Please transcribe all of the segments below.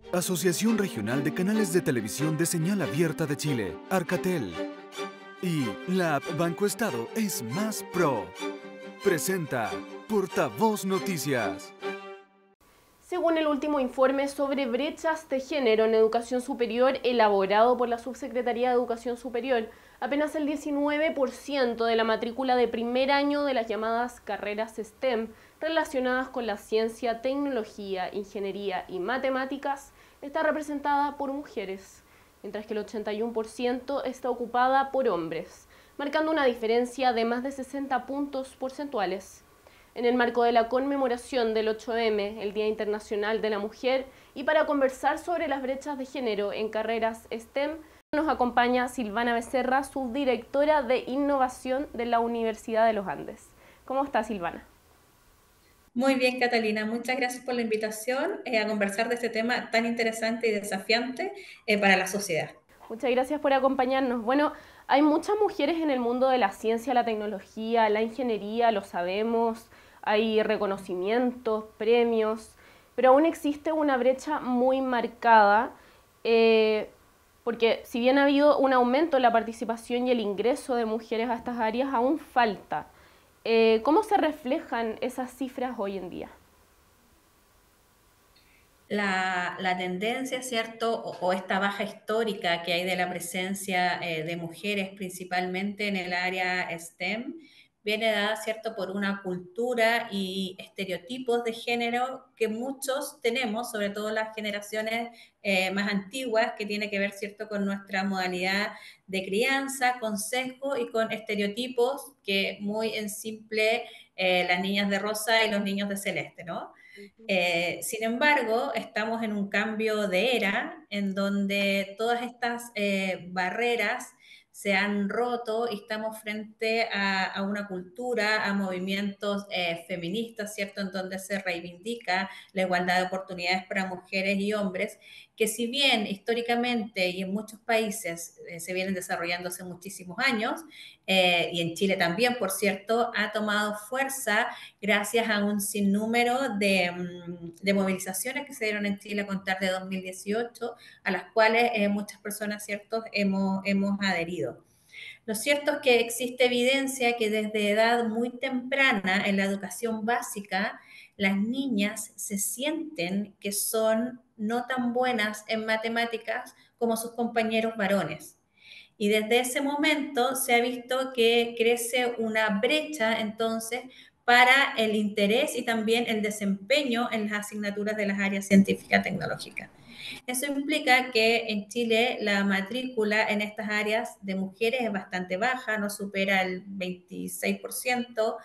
Asociación Regional de Canales de Televisión de Señal Abierta de Chile, Arcatel. Y la app Banco Estado es más pro. Presenta Portavoz Noticias. Según el último informe sobre brechas de género en educación superior elaborado por la Subsecretaría de Educación Superior, apenas el 19% de la matrícula de primer año de las llamadas carreras STEM relacionadas con la ciencia, tecnología, ingeniería y matemáticas está representada por mujeres, mientras que el 81% está ocupada por hombres, marcando una diferencia de más de 60 puntos porcentuales. En el marco de la conmemoración del 8M, el Día Internacional de la Mujer, y para conversar sobre las brechas de género en carreras STEM, nos acompaña Silvana Becerra, subdirectora de Innovación de la Universidad de los Andes. ¿Cómo está, Silvana? Muy bien, Catalina. Muchas gracias por la invitación a conversar de este tema tan interesante y desafiante para la sociedad. Muchas gracias por acompañarnos. Bueno, hay muchas mujeres en el mundo de la ciencia, la tecnología, la ingeniería, lo sabemos, hay reconocimientos, premios, pero aún existe una brecha muy marcada, porque si bien ha habido un aumento en la participación y el ingreso de mujeres a estas áreas, aún falta. ¿Cómo se reflejan esas cifras hoy en día? La tendencia, ¿cierto? O esta baja histórica que hay de la presencia de mujeres, principalmente en el área STEM, viene dada, ¿cierto?, por una cultura y estereotipos de género que muchos tenemos, sobre todo las generaciones más antiguas, que tiene que ver, ¿cierto?, con nuestra modalidad de crianza, con sesgo y con estereotipos que muy en simple las niñas de rosa y los niños de celeste, ¿no? Sin embargo, estamos en un cambio de era en donde todas estas barreras se han roto y estamos frente a una cultura, a movimientos feministas, ¿cierto?, en donde se reivindica la igualdad de oportunidades para mujeres y hombres, que si bien históricamente y en muchos países se vienen desarrollando hace muchísimos años, y en Chile también, por cierto, ha tomado fuerza gracias a un sinnúmero de movilizaciones que se dieron en Chile a contar de 2018, a las cuales muchas personas, ¿cierto?, hemos adherido. Lo cierto es que existe evidencia que desde edad muy temprana en la educación básica, las niñas se sienten que son no tan buenas en matemáticas como sus compañeros varones. Y desde ese momento se ha visto que crece una brecha entonces para el interés y también el desempeño en las asignaturas de las áreas científica tecnológica. Eso implica que en Chile la matrícula en estas áreas de mujeres es bastante baja, no supera el 26%,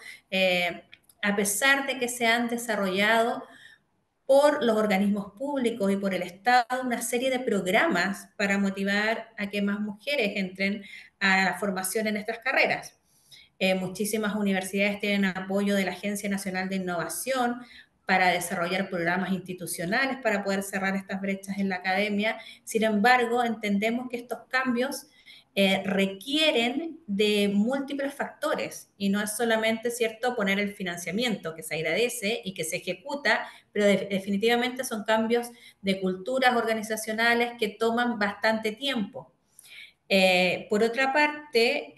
a pesar de que se han desarrollado por los organismos públicos y por el Estado una serie de programas para motivar a que más mujeres entren a la formación en estas carreras. Muchísimas universidades tienen apoyo de la Agencia Nacional de Innovación para desarrollar programas institucionales para poder cerrar estas brechas en la academia. Sin embargo, entendemos que estos cambios requieren de múltiples factores y no es solamente, ¿cierto?, poner el financiamiento que se agradece y que se ejecuta, pero definitivamente son cambios de culturas organizacionales que toman bastante tiempo. Por otra parte,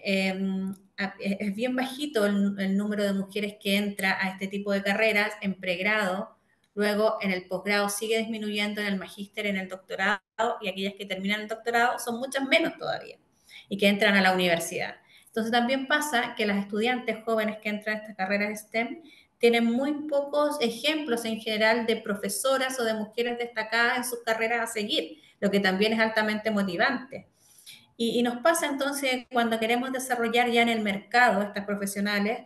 es bien bajito el número de mujeres que entra a este tipo de carreras en pregrado, luego en el posgrado sigue disminuyendo, en el magíster, en el doctorado, y aquellas que terminan el doctorado son muchas menos todavía y que entran a la universidad. Entonces también pasa que las estudiantes jóvenes que entran a estas carreras STEM tienen muy pocos ejemplos en general de profesoras o de mujeres destacadas en sus carreras a seguir, lo que también es altamente motivante. Y nos pasa entonces cuando queremos desarrollar ya en el mercado estas profesionales,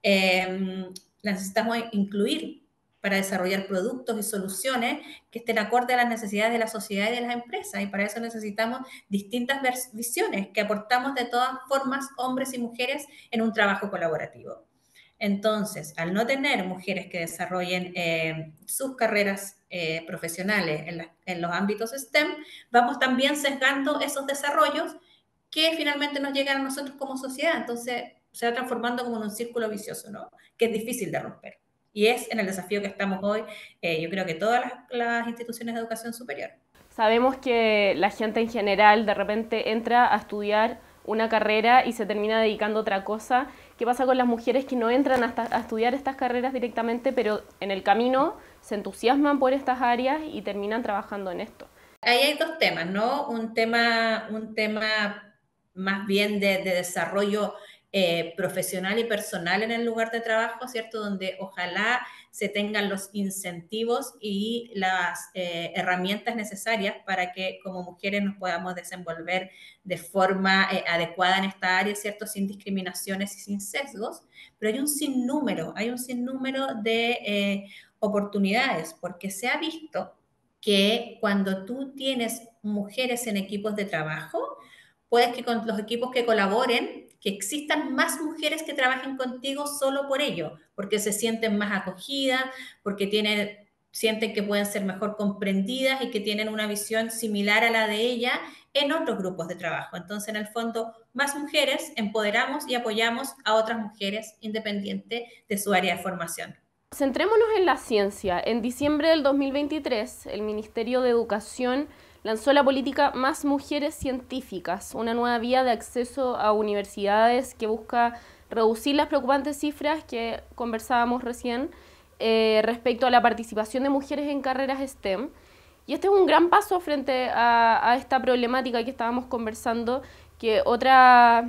las necesitamos incluir para desarrollar productos y soluciones que estén acorde a las necesidades de la sociedad y de las empresas. Y para eso necesitamos distintas visiones que aportamos de todas formas, hombres y mujeres, en un trabajo colaborativo. Entonces, al no tener mujeres que desarrollen sus carreras profesionales en los ámbitos STEM, vamos también sesgando esos desarrollos que finalmente nos llegan a nosotros como sociedad. Entonces, se va transformando como en un círculo vicioso, ¿no?, que es difícil de romper. Y es en el desafío que estamos hoy, yo creo que todas las instituciones de educación superior. Sabemos que la gente en general de repente entra a estudiar una carrera y se termina dedicando a otra cosa. ¿Qué pasa con las mujeres que no entran a estudiar estas carreras directamente, pero en el camino se entusiasman por estas áreas y terminan trabajando en esto? Ahí hay dos temas, ¿no? Un tema más bien de desarrollo profesional y personal en el lugar de trabajo, ¿cierto? Donde ojalá se tengan los incentivos y las herramientas necesarias para que como mujeres nos podamos desenvolver de forma adecuada en esta área, ¿cierto? Sin discriminaciones y sin sesgos, pero hay un sinnúmero de oportunidades, porque se ha visto que cuando tú tienes mujeres en equipos de trabajo, puedes que con los equipos que colaboren, que existan más mujeres que trabajen contigo solo por ello, porque se sienten más acogidas, porque sienten que pueden ser mejor comprendidas y que tienen una visión similar a la de ella en otros grupos de trabajo. Entonces, en el fondo, más mujeres empoderamos y apoyamos a otras mujeres independiente de su área de formación. Centrémonos en la ciencia. En diciembre del 2023, el Ministerio de Educación lanzó la política Más Mujeres Científicas, una nueva vía de acceso a universidades que busca reducir las preocupantes cifras que conversábamos recién respecto a la participación de mujeres en carreras STEM. Y este es un gran paso frente a esta problemática que estábamos conversando, que otras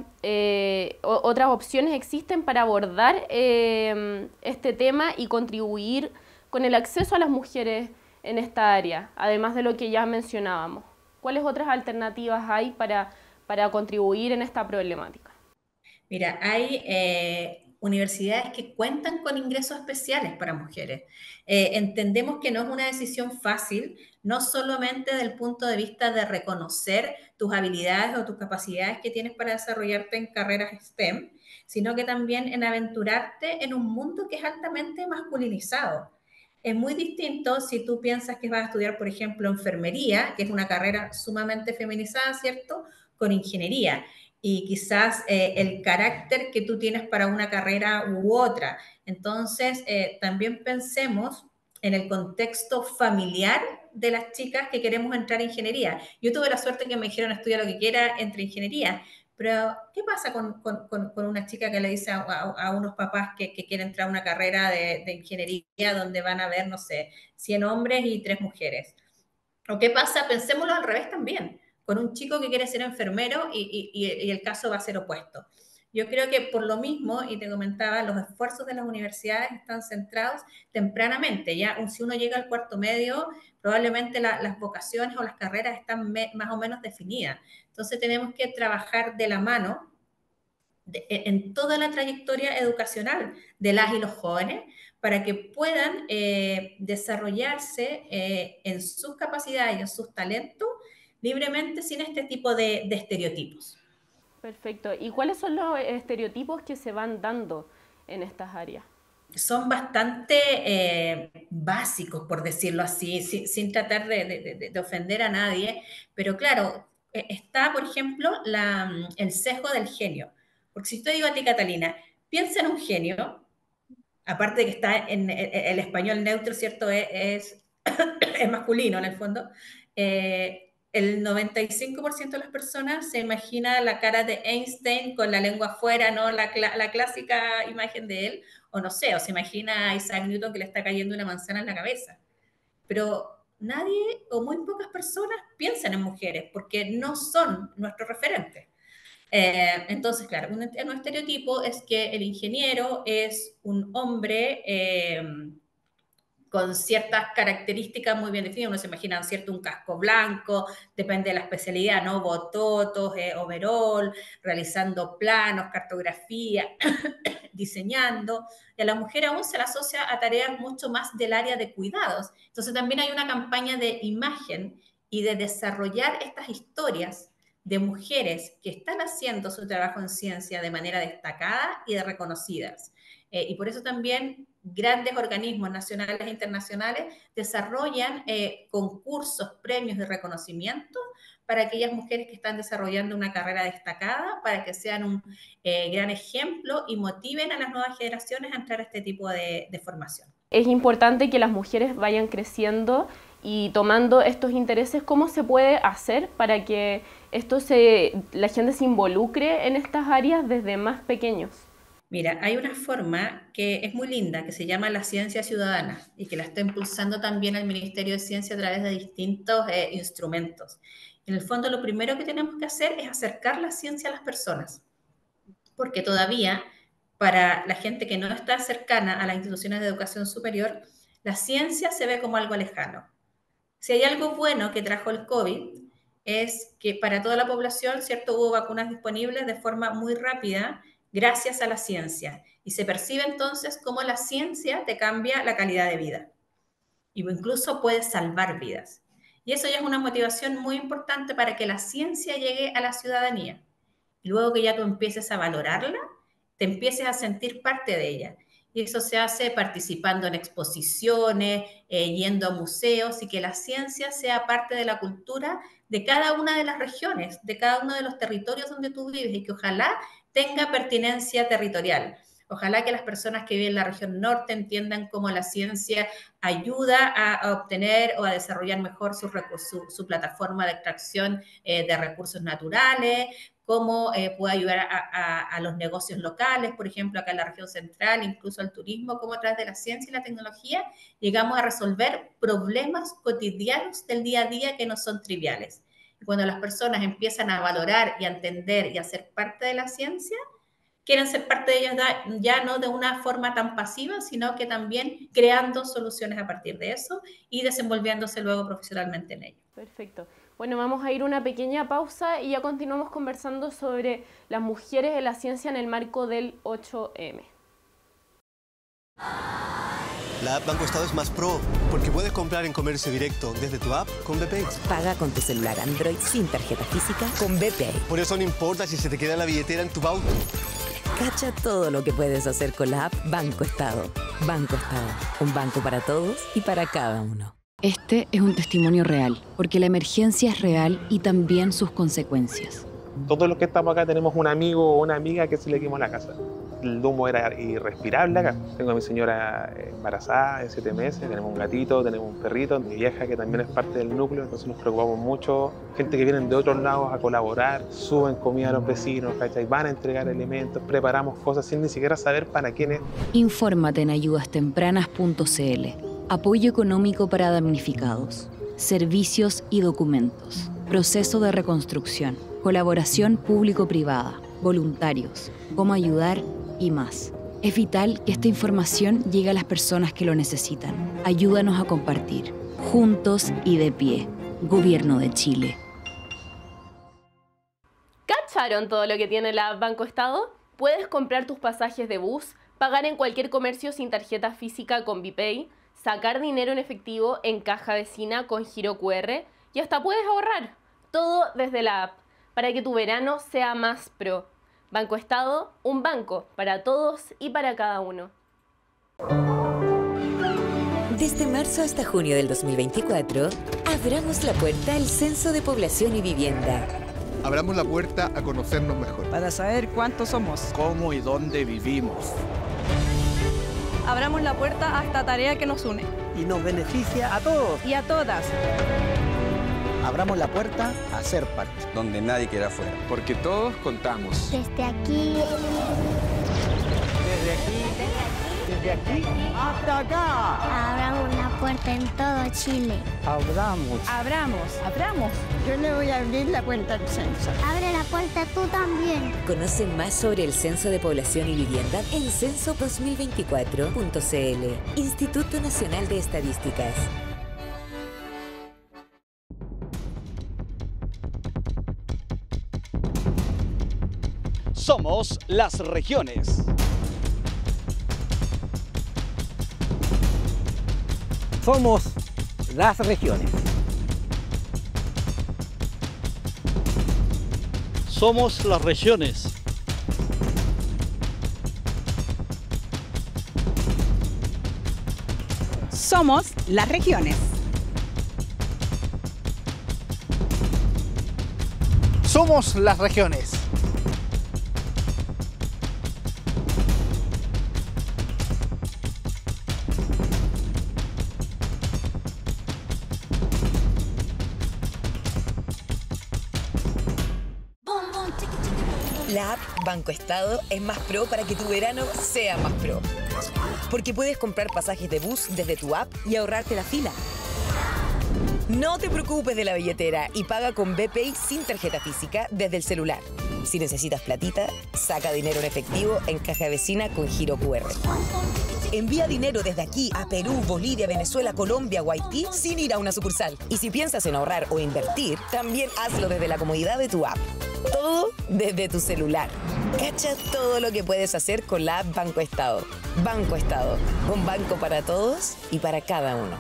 opciones existen para abordar este tema y contribuir con el acceso a las mujeres en esta área, además de lo que ya mencionábamos. ¿Cuáles otras alternativas hay para contribuir en esta problemática? Mira, hay universidades que cuentan con ingresos especiales para mujeres. Entendemos que no es una decisión fácil, no solamente desde el punto de vista de reconocer tus habilidades o tus capacidades que tienes para desarrollarte en carreras STEM, sino que también en aventurarte en un mundo que es altamente masculinizado. Es muy distinto si tú piensas que vas a estudiar, por ejemplo, enfermería, que es una carrera sumamente feminizada, ¿cierto?, con ingeniería y quizás el carácter que tú tienes para una carrera u otra. Entonces, también pensemos en el contexto familiar de las chicas que queremos entrar en ingeniería. Yo tuve la suerte que me dijeron estudia lo que quiera entre ingeniería, pero ¿qué pasa con una chica que le dice a unos papás que quieren entrar a una carrera de ingeniería donde van a haber, no sé, 100 hombres y 3 mujeres? ¿O qué pasa? Pensémoslo al revés también, con un chico que quiere ser enfermero y el caso va a ser opuesto. Yo creo que por lo mismo, y te comentaba, los esfuerzos de las universidades están centrados tempranamente. Ya si uno llega al cuarto medio, probablemente las vocaciones o las carreras están más o menos definidas. Entonces tenemos que trabajar de la mano en toda la trayectoria educacional de las y los jóvenes para que puedan desarrollarse en sus capacidades y en sus talentos libremente sin este tipo de estereotipos. Perfecto. ¿Y cuáles son los estereotipos que se van dando en estas áreas? Son bastante básicos, por decirlo así, sin tratar de ofender a nadie, pero claro, está, por ejemplo, el sesgo del genio. Porque si te digo a ti, Catalina, piensa en un genio, aparte de que está en el español neutro, ¿cierto? Es masculino en el fondo. El 95% de las personas se imagina la cara de Einstein con la lengua afuera, ¿no? La clásica imagen de él, o no sé, o se imagina a Isaac Newton que le está cayendo una manzana en la cabeza. Pero nadie o muy pocas personas piensan en mujeres porque no son nuestros referentes. Entonces, claro, un estereotipo es que el ingeniero es un hombre con ciertas características muy bien definidas. Uno se imagina, ¿cierto?, un casco blanco, depende de la especialidad, ¿no? Bototos, overall, realizando planos, cartografía, diseñando. Y a la mujer aún se la asocia a tareas mucho más del área de cuidados. Entonces también hay una campaña de imagen y de desarrollar estas historias de mujeres que están haciendo su trabajo en ciencia de manera destacada y de reconocidas. Y por eso también grandes organismos nacionales e internacionales desarrollan concursos, premios de reconocimiento para aquellas mujeres que están desarrollando una carrera destacada, para que sean un gran ejemplo y motiven a las nuevas generaciones a entrar a este tipo de formación. Es importante que las mujeres vayan creciendo Y tomando estos intereses, ¿cómo se puede hacer para que la gente se involucre en estas áreas desde más pequeños? Mira, hay una forma que es muy linda, que se llama la ciencia ciudadana y que la está impulsando también el Ministerio de Ciencia a través de distintos instrumentos. En el fondo, lo primero que tenemos que hacer es acercar la ciencia a las personas, porque todavía para la gente que no está cercana a las instituciones de educación superior, la ciencia se ve como algo lejano. Si hay algo bueno que trajo el COVID, es que para toda la población, ¿cierto?, hubo vacunas disponibles de forma muy rápida gracias a la ciencia. Y se percibe entonces cómo la ciencia te cambia la calidad de vida. Y incluso puede salvar vidas. Y eso ya es una motivación muy importante para que la ciencia llegue a la ciudadanía. Y luego que ya tú empieces a valorarla, te empieces a sentir parte de ella. Y eso se hace participando en exposiciones, yendo a museos, y que la ciencia sea parte de la cultura de cada una de las regiones, de cada uno de los territorios donde tú vives, y que ojalá tenga pertinencia territorial. Ojalá que las personas que viven en la región norte entiendan cómo la ciencia ayuda a obtener o a desarrollar mejor su plataforma de extracción de recursos naturales, cómo puede ayudar a los negocios locales, por ejemplo, acá en la región central, incluso al turismo, cómo a través de la ciencia y la tecnología llegamos a resolver problemas cotidianos del día a día que no son triviales. Y cuando las personas empiezan a valorar y a entender y a ser parte de la ciencia, quieren ser parte de ellos ya no de una forma tan pasiva, sino que también creando soluciones a partir de eso y desenvolviéndose luego profesionalmente en ello. Perfecto. Bueno, vamos a ir a una pequeña pausa y ya continuamos conversando sobre las mujeres en la ciencia en el marco del 8M. La app Banco Estado es más pro, porque puedes comprar en comercio directo desde tu app con BPay. Paga con tu celular Android sin tarjeta física con BPay. Por eso no importa si se te queda la billetera en tu auto. Cacha todo lo que puedes hacer con la app Banco Estado. Banco Estado, un banco para todos y para cada uno. Este es un testimonio real, porque la emergencia es real y también sus consecuencias. Todos los que estamos acá tenemos un amigo o una amiga que se le quemó la casa. El humo era irrespirable acá. Tengo a mi señora embarazada de 7 meses, tenemos un gatito, tenemos un perrito, mi vieja que también es parte del núcleo, entonces nos preocupamos mucho. Gente que viene de otros lados a colaborar, suben comida a los vecinos, ¿cachai? Van a entregar elementos, preparamos cosas sin ni siquiera saber para quién es. Infórmate en ayudastempranas.cl. Apoyo económico para damnificados. Servicios y documentos. Proceso de reconstrucción. Colaboración público-privada. Voluntarios. Cómo ayudar y más. Es vital que esta información llegue a las personas que lo necesitan. Ayúdanos a compartir. Juntos y de pie. Gobierno de Chile. ¿Cacharon todo lo que tiene la Banco Estado? Puedes comprar tus pasajes de bus, pagar en cualquier comercio sin tarjeta física con BPay, sacar dinero en efectivo en caja vecina con giro QR y hasta puedes ahorrar. Todo desde la app, para que tu verano sea más pro. Banco Estado, un banco para todos y para cada uno. Desde marzo hasta junio del 2024, abramos la puerta al Censo de Población y Vivienda. Abramos la puerta a conocernos mejor. Para saber cuántos somos, cómo y dónde vivimos. Abramos la puerta a esta tarea que nos une. Y nos beneficia a todos. Y a todas. Abramos la puerta a ser parte. Donde nadie queda afuera. Porque todos contamos. Desde aquí. Desde aquí. Desde aquí hasta acá. Abramos la puerta en todo Chile. Abramos. Yo le voy a abrir la puerta al censo. Abre la puerta tú también. Conoce más sobre el Censo de Población y Vivienda en censo2024.cl. Instituto Nacional de Estadísticas. Somos las regiones. Somos las regiones. Somos las regiones. Somos las regiones. Somos las regiones. La app Banco Estado es más pro para que tu verano sea más pro. Porque puedes comprar pasajes de bus desde tu app y ahorrarte la fila. No te preocupes de la billetera y paga con BPay sin tarjeta física desde el celular. Si necesitas platita, saca dinero en efectivo en caja vecina con giro QR. Envía dinero desde aquí a Perú, Bolivia, Venezuela, Colombia o Haití sin ir a una sucursal. Y si piensas en ahorrar o invertir, también hazlo desde la comodidad de tu app. Todo desde tu celular. Cacha todo lo que puedes hacer con la app Banco Estado. Banco Estado, un banco para todos y para cada uno.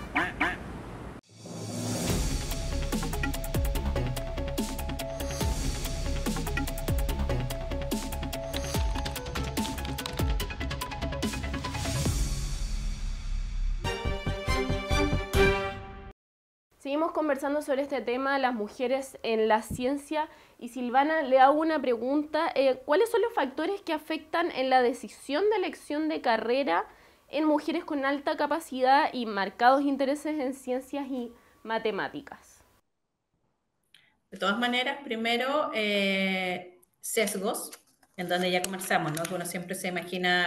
Seguimos conversando sobre este tema, las mujeres en la ciencia. Y Silvana, le hago una pregunta. ¿Cuáles son los factores que afectan en la decisión de elección de carrera en mujeres con alta capacidad y marcados intereses en ciencias y matemáticas? De todas maneras, primero, sesgos, en donde ya conversamos, ¿no? Que uno siempre se imagina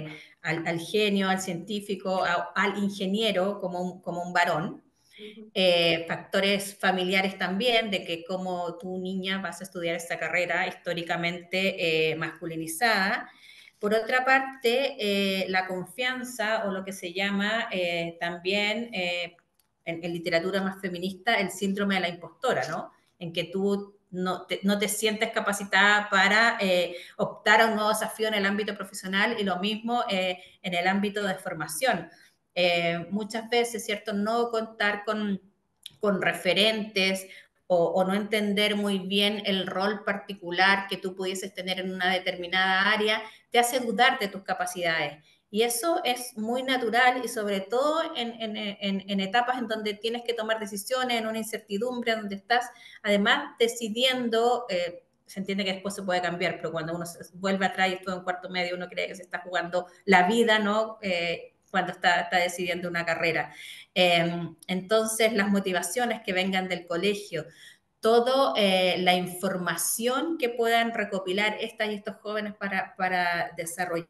al genio, al científico, al ingeniero como un varón. Factores familiares también, de que como tu niña vas a estudiar esta carrera históricamente masculinizada. Por otra parte, la confianza, o lo que se llama también en literatura más feminista, el síndrome de la impostora, ¿no? En que tú no te sientes capacitada para optar a un nuevo desafío en el ámbito profesional, y lo mismo en el ámbito de formación. Muchas veces, ¿cierto?, no contar con referentes o no entender muy bien el rol particular que tú pudieses tener en una determinada área, te hace dudar de tus capacidades. Y eso es muy natural, y sobre todo en etapas en donde tienes que tomar decisiones, en una incertidumbre, donde estás además decidiendo. Se entiende que después se puede cambiar, pero cuando uno vuelve atrás y estuvo en cuarto medio, uno cree que se está jugando la vida, ¿no? Cuando está decidiendo una carrera. Entonces, las motivaciones que vengan del colegio, toda la información que puedan recopilar estas y estos jóvenes para desarrollar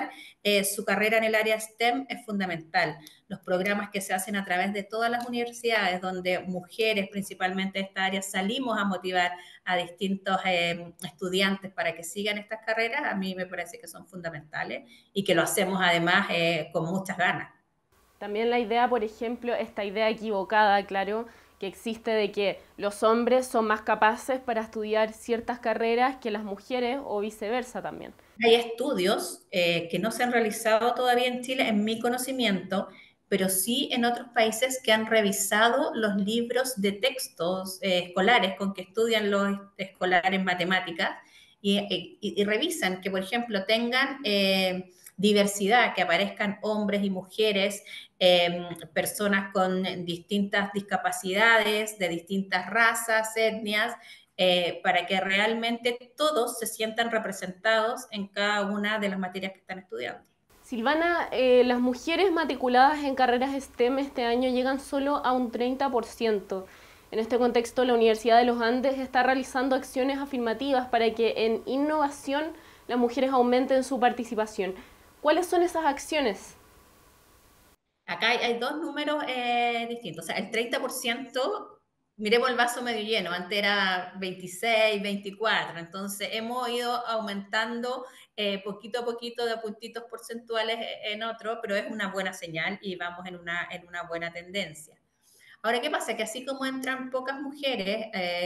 su carrera en el área STEM es fundamental. Los programas que se hacen a través de todas las universidades, donde mujeres principalmente de esta área salimos a motivar a distintos estudiantes para que sigan estas carreras, a mí me parece que son fundamentales, y que lo hacemos además con muchas ganas. También la idea, por ejemplo, esta idea equivocada, claro, que existe de que los hombres son más capaces para estudiar ciertas carreras que las mujeres, o viceversa también. Hay estudios que no se han realizado todavía en Chile, en mi conocimiento, pero sí en otros países, que han revisado los libros de textos escolares con que estudian los escolares en matemáticas, y revisan que, por ejemplo, tengan diversidad, que aparezcan hombres y mujeres, personas con distintas discapacidades, de distintas razas, etnias, para que realmente todos se sientan representados en cada una de las materias que están estudiando. Silvana, las mujeres matriculadas en carreras STEM este año llegan solo a un 30%. En este contexto, la Universidad de los Andes está realizando acciones afirmativas para que en innovación las mujeres aumenten su participación. ¿Cuáles son esas acciones? Acá hay dos números distintos. O sea, el 30%, miremos el vaso medio lleno, antes era 26, 24, entonces hemos ido aumentando poquito a poquito, de puntitos porcentuales en otro, pero es una buena señal y vamos en una buena tendencia. Ahora, ¿qué pasa? Que así como entran pocas mujeres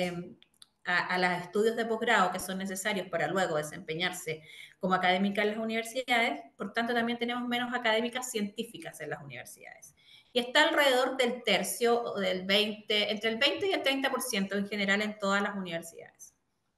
a los estudios de posgrado que son necesarios para luego desempeñarse como académicas en las universidades, por tanto también tenemos menos académicas científicas en las universidades. Y está alrededor del tercio, o del 20, entre el 20 y el 30% en general en todas las universidades.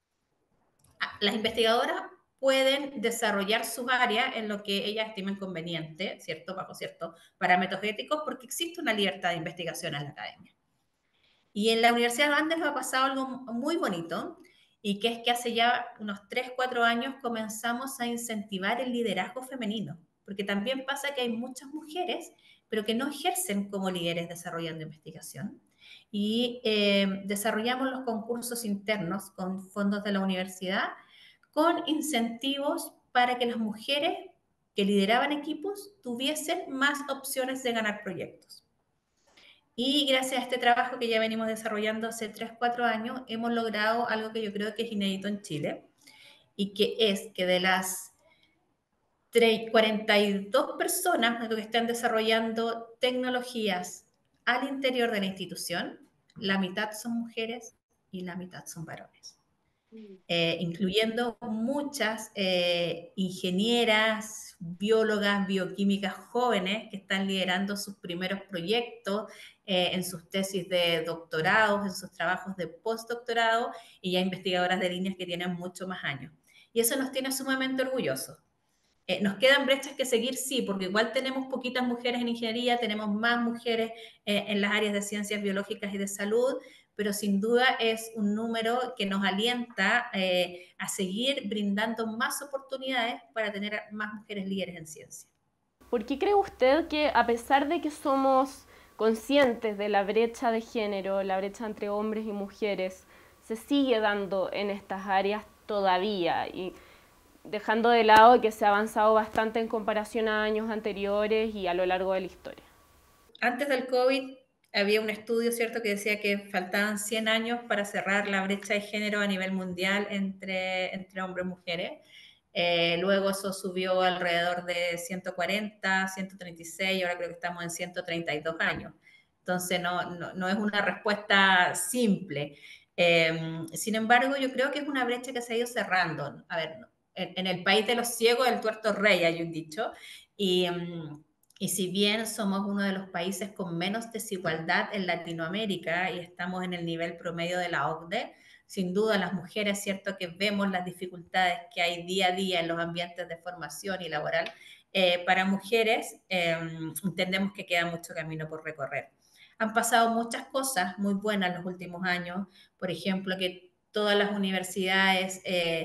Las investigadoras pueden desarrollar sus áreas en lo que ellas estimen conveniente, ¿cierto? Bajo ciertos parámetros éticos, porque existe una libertad de investigación en la academia. Y en la Universidad de Andes nos ha pasado algo muy bonito, y que es que hace ya unos 3, 4 años comenzamos a incentivar el liderazgo femenino, porque también pasa que hay muchas mujeres, pero que no ejercen como líderes desarrollando investigación. Y desarrollamos los concursos internos con fondos de la universidad, con incentivos para que las mujeres que lideraban equipos tuviesen más opciones de ganar proyectos. Y gracias a este trabajo que ya venimos desarrollando hace 3, 4 años, hemos logrado algo que yo creo que es inédito en Chile, y que es que de las 42 personas que están desarrollando tecnologías al interior de la institución, la mitad son mujeres y la mitad son varones. Incluyendo muchas ingenieras, biólogas, bioquímicas jóvenes que están liderando sus primeros proyectos en sus tesis de doctorado, en sus trabajos de postdoctorado, y ya investigadoras de líneas que tienen mucho más años. Y eso nos tiene sumamente orgullosos. Nos quedan brechas que seguir, sí, porque igual tenemos poquitas mujeres en ingeniería, tenemos más mujeres en las áreas de ciencias biológicas y de salud, pero sin duda es un número que nos alienta a seguir brindando más oportunidades para tener más mujeres líderes en ciencia. ¿Por qué cree usted que, a pesar de que somos conscientes de la brecha de género, la brecha entre hombres y mujeres, se sigue dando en estas áreas todavía? Y dejando de lado que se ha avanzado bastante en comparación a años anteriores y a lo largo de la historia. Antes del COVID había un estudio, ¿cierto?, que decía que faltaban 100 años para cerrar la brecha de género a nivel mundial entre hombres y mujeres. Luego eso subió alrededor de 140, 136, y ahora creo que estamos en 132 años. Entonces no es una respuesta simple. Sin embargo, yo creo que es una brecha que se ha ido cerrando. A ver, en el país de los ciegos, el tuerto rey, hay un dicho, y si bien somos uno de los países con menos desigualdad en Latinoamérica y estamos en el nivel promedio de la OCDE, sin duda las mujeres, cierto que vemos las dificultades que hay día a día en los ambientes de formación y laboral, para mujeres entendemos que queda mucho camino por recorrer. Han pasado muchas cosas muy buenas en los últimos años, por ejemplo, que todas las universidades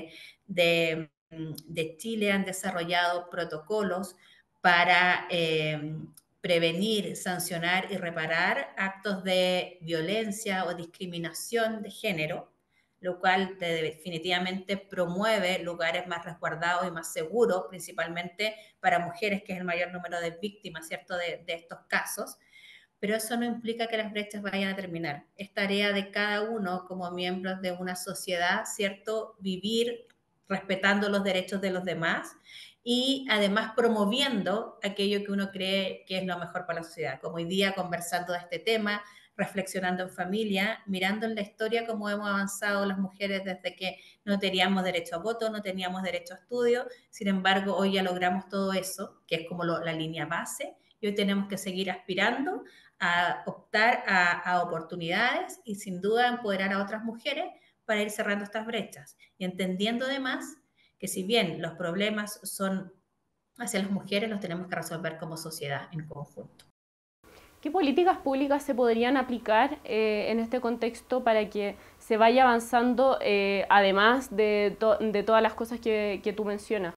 de Chile han desarrollado protocolos para prevenir, sancionar y reparar actos de violencia o discriminación de género, lo cual definitivamente promueve lugares más resguardados y más seguros, principalmente para mujeres, que es el mayor número de víctimas, ¿cierto?, de estos casos. Pero eso no implica que las brechas vayan a terminar. Es tarea de cada uno como miembros de una sociedad, ¿cierto?, vivir respetando los derechos de los demás y además promoviendo aquello que uno cree que es lo mejor para la sociedad. Como hoy día conversando de este tema, reflexionando en familia, mirando en la historia cómo hemos avanzado las mujeres desde que no teníamos derecho a voto, no teníamos derecho a estudio. Sin embargo, hoy ya logramos todo eso, que es como la línea base, y hoy tenemos que seguir aspirando a optar a oportunidades y sin duda empoderar a otras mujeres para ir cerrando estas brechas y entendiendo además que si bien los problemas son hacia las mujeres, los tenemos que resolver como sociedad en conjunto. ¿Qué políticas públicas se podrían aplicar en este contexto para que se vaya avanzando, además de todas las cosas que tú mencionas?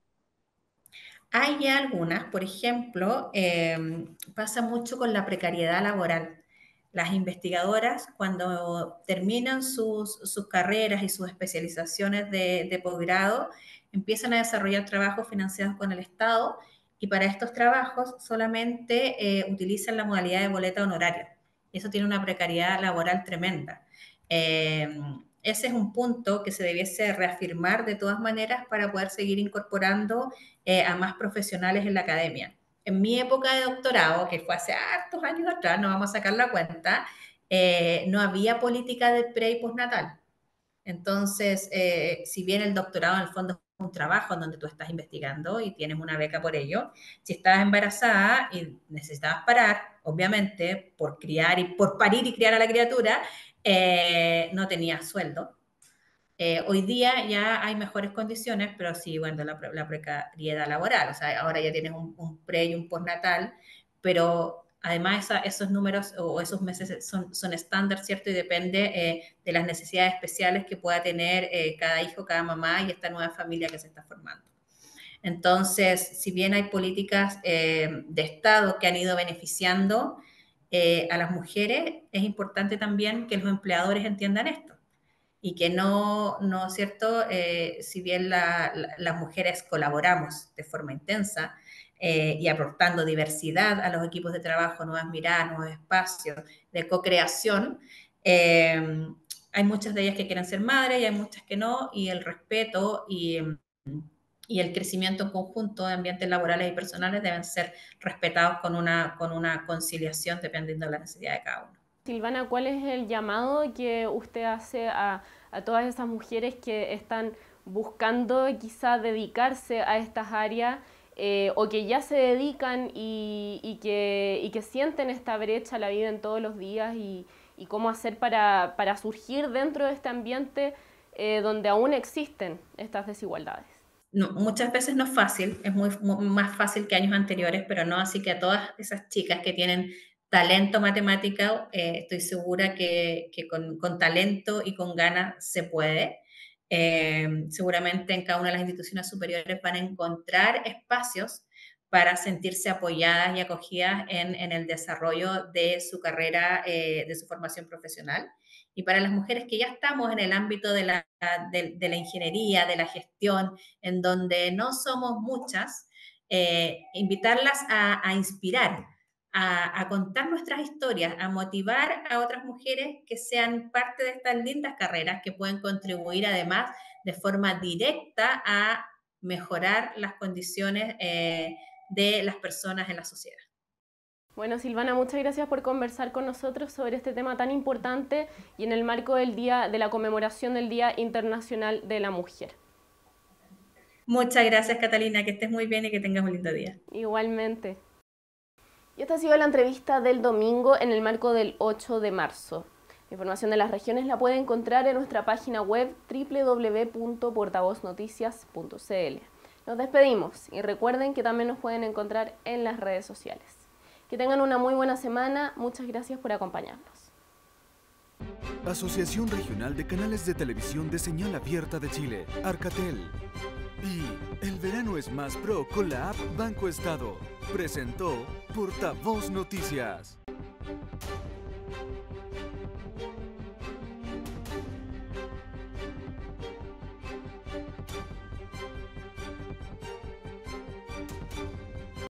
Hay ya algunas, por ejemplo, pasa mucho con la precariedad laboral. Las investigadoras, cuando terminan sus carreras y sus especializaciones de posgrado, empiezan a desarrollar trabajos financiados con el Estado, y para estos trabajos solamente utilizan la modalidad de boleta honoraria. Eso tiene una precariedad laboral tremenda. Ese es un punto que se debiese reafirmar de todas maneras para poder seguir incorporando a más profesionales en la academia. En mi época de doctorado, que fue hace hartos años atrás, no vamos a sacar la cuenta, no había política de pre y postnatal. Entonces, si bien el doctorado en el fondo es un trabajo en donde tú estás investigando y tienes una beca por ello, si estabas embarazada y necesitabas parar, obviamente, por parir y criar a la criatura, no tenías sueldo. Hoy día ya hay mejores condiciones, pero sí, bueno, la precariedad laboral, o sea, ahora ya tienes un pre y un postnatal, pero además esos números o esos meses son estándar, ¿cierto? Y depende de las necesidades especiales que pueda tener cada hijo, cada mamá y esta nueva familia que se está formando. Entonces, si bien hay políticas de Estado que han ido beneficiando a las mujeres, es importante también que los empleadores entiendan esto. y que no es cierto, si bien las mujeres colaboramos de forma intensa y aportando diversidad a los equipos de trabajo, nuevas miradas, nuevos espacios de co-creación, hay muchas de ellas que quieren ser madres y hay muchas que no, y el respeto y el crecimiento en conjunto de ambientes laborales y personales deben ser respetados con una conciliación dependiendo de la necesidad de cada uno. Silvana, ¿cuál es el llamado que usted hace a todas esas mujeres que están buscando quizá dedicarse a estas áreas o que ya se dedican y que sienten esta brecha, la viven todos los días y cómo hacer para surgir dentro de este ambiente donde aún existen estas desigualdades? No, muchas veces no es fácil, es muy más fácil que años anteriores, pero no así que a todas esas chicas que tienen talento matemático, estoy segura que con talento y con ganas se puede. Seguramente en cada una de las instituciones superiores van a encontrar espacios para sentirse apoyadas y acogidas en el desarrollo de su carrera, de su formación profesional. Y para las mujeres que ya estamos en el ámbito de la ingeniería, de la gestión, en donde no somos muchas, invitarlas a inspirar, a contar nuestras historias, a motivar a otras mujeres que sean parte de estas lindas carreras que pueden contribuir además de forma directa a mejorar las condiciones de las personas en la sociedad. Bueno, Silvana, muchas gracias por conversar con nosotros sobre este tema tan importante y en el marco del día de la conmemoración del Día Internacional de la Mujer. Muchas gracias, Catalina, que estés muy bien y que tengas un lindo día. Igualmente. Y esta ha sido la entrevista del domingo en el marco del 8 de marzo. La información de las regiones la puede encontrar en nuestra página web www.portavoznoticias.cl. Nos despedimos y recuerden que también nos pueden encontrar en las redes sociales. Que tengan una muy buena semana. Muchas gracias por acompañarnos. Asociación Regional de Canales de Televisión de Señal Abierta de Chile, Arcatel. Y el verano es más pro con la app Banco Estado. Presentó Portavoz Noticias.